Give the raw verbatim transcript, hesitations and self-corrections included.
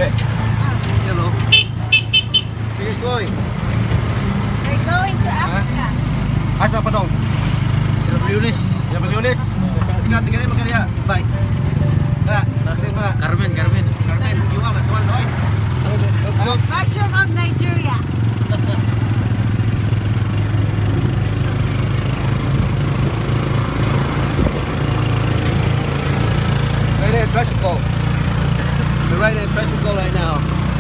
Okay. Hello. Where you going? We're going to Africa. Asa pa dong? Sila Yunis. Sila Yunis. Tiga tiga ni makan dia. Bye. Tara, nakita pa. Carmen, Carmen. Carmen, yung ama, tuwan tuwan. Mushroom of Nigeria. Right at tricycle. We're right at tricycle right now.